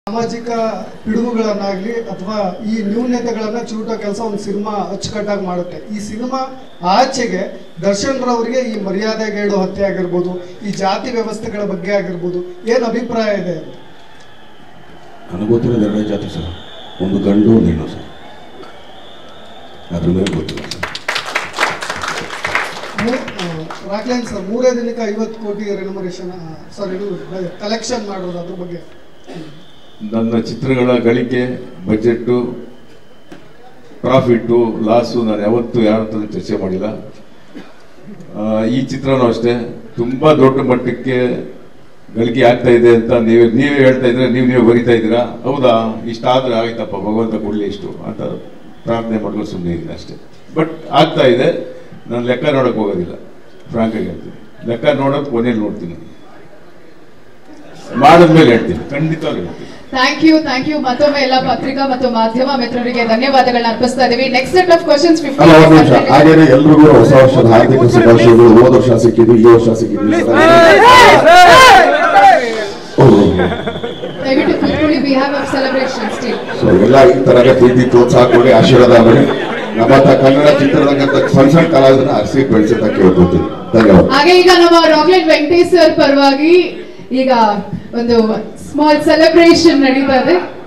ಸಾಮಾಜಿಕ ಪಿಡುಗುಗಳನ್ನಾಗಲಿ ಅಥವಾ ಈ ನ್ಯೂನತೆಗಳನ್ನ ಚೂಟೋ ಕೆಲಸ ಒಂದು ಸಿನಿಮಾ ಅಚ್ಚುಕಟ್ಟಾಗಿ ಮಾಡುತ್ತೆ. ಈ ಸಿನಿಮಾ ಆಚೆಗೆ ದರ್ಶನ್ ರವರಿಗೆ ಈ ಮರ್ಯಾದೆಗೇಡು ಹತ್ಯೆ ಆಗಿರ್ಬೋದು, ಈ ಜಾತಿ ವ್ಯವಸ್ಥೆಗಳ ಬಗ್ಗೆ ಆಗಿರ್ಬೋದು, ಏನು ಅಭಿಪ್ರಾಯ ಇದೆ ಅಂತ? ನನಗೆ ಗೊತ್ತಿರೋದು ಎರಡೇ ಜಾತಿ ಸರ್, ಒಂದು ಗಂಡು ಒಂದು ಹೆಣ್ಣು ಸರ್, ಅದ್ರ ಮೇಲೆ ಗೊತ್ತಿಲ್ಲ ಸರ್. ರಾಕ್ಲೈನ್ ಸರ್, 3 ದಿನಕ್ಕೆ 50 ಕೋಟಿ ರೆಮ್ಯುನರೇಷನ್ ಕಲೆಕ್ಷನ್ ಮಾಡೋದು, ಅದ್ರ ಬಗ್ಗೆ. ನನ್ನ ಚಿತ್ರಗಳ ಗಳಿಕೆ, ಬಜೆಟ್ಟು, ಪ್ರಾಫಿಟ್ಟು, ಲಾಸು ನಾನು ಯಾವತ್ತೂ ಯಾರ ಹತ್ರ ಚರ್ಚೆ ಮಾಡಿಲ್ಲ. ಈ ಚಿತ್ರನೂ ಅಷ್ಟೇ ತುಂಬ ದೊಡ್ಡ ಮಟ್ಟಕ್ಕೆ ಗಳಿಕೆ ಆಗ್ತಾ ಇದೆ ಅಂತ ನೀವೇ ಹೇಳ್ತಾ ಇದ್ರೆ, ನೀವು ಬರಿತಾ ಇದ್ದೀರಾ. ಹೌದಾ, ಇಷ್ಟಾದ್ರೆ ಆಯ್ತಪ್ಪ, ಭಗವಂತ ಕೊಡಲಿ ಇಷ್ಟು ಅಂತ ಪ್ರಾರ್ಥನೆ ಮಾಡ್ಕೊಂಡು ಸುಮ್ಮನೆ ಇದ್ದೀನಿ ಅಷ್ಟೇ. ಬಟ್ ಆಗ್ತಾ ಇದೆ. ನಾನು ಲೆಕ್ಕ ನೋಡೋಕೆ ಹೋಗೋದಿಲ್ಲ, ಫ್ರಾಂಕಾಗಿ ಹೇಳ್ತೀನಿ. ಲೆಕ್ಕ ನೋಡೋದು ಕೊನೆಯಲ್ಲಿ ನೋಡ್ತೀನಿ, ಮಾಡಿದ್ಮೇಲೆ ಹೇಳ್ತೀನಿ, ಖಂಡಿತವಾಗಿ ಹೇಳ್ತೀನಿ. Thank you. ಮತ್ತೊಮ್ಮೆ ಎಲ್ಲ ಪತ್ರಿಕಾ ಮತ್ತು ಮಾಧ್ಯಮ ಮಿತ್ರರಿಗೆ ಧನ್ಯವಾದಗಳನ್ನ ಅರ್ಪಿಸ್ತಾ ಇದೀವಿ. Next set of questions 50. ಹಾಗೇನೆ ಎಲ್ರಿಗೂ ಹೊಸ ವರ್ಷದ ಹಾರ್ದಿಕ ಶುಭಾಶಯಗಳು. ಹೋದ ವರ್ಷ ಸಿಕ್ಕಿದ್ವಿ, ಈ ವರ್ಷ ಸಿಕ್ಕಿದ್ವಿ. ದಯವಿಟ್ಟು ಕೂತ್ಕೊಳ್ಳಿ, we have a celebration still. So ಎಲ್ಲ ಈ ತರಗ ಪ್ರೀತಿ ಪ್ರೋತ್ಸಾಹ ಕೊಡಿ, ಆಶೀರ್ವಾದ ಮಾಡಿ ನಮ್ಮ ಕನ್ನಡ ಚಿತ್ರರಂಗದ ಸಣ್ಣ ಕಲಾವಿದರನ್ನ ಅರ್ಸಿ ಬೆಳೆಸುತ್ತಾ ಕೇಳ್ಕೊಳ್ತೀವಿ. ಧನ್ಯವಾದ. ಹಾಗೆ ಈಗ ನಮ್ಮ ರಾಕ್ಲೈನ್ ವೆಂಕಟೇಶ್ ಸರ್ ಪರವಾಗಿ ಈಗ ಒಂದು ಸ್ಮಾಲ್ ಸೆಲೆಬ್ರೇಷನ್ ನಡೀತಾ ಇದೆ.